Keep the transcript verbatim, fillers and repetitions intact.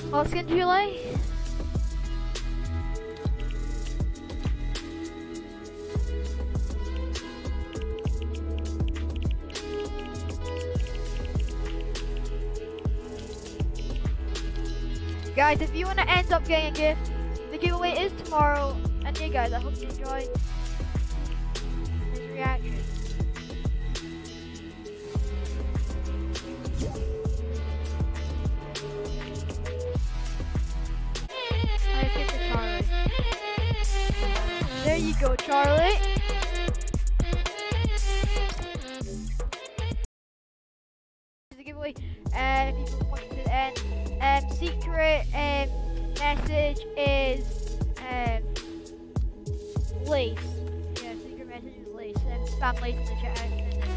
What's skin do you like? Guys, if you want to end up getting a gift, the giveaway is tomorrow. And yeah, guys, I hope you enjoy his reaction. Let's get to Charlie. There you go, Charlie. The giveaway, and if you want to the end, um, secret um, message is um, lace. Yeah, secret message is lace. Um, spam lace in the chat.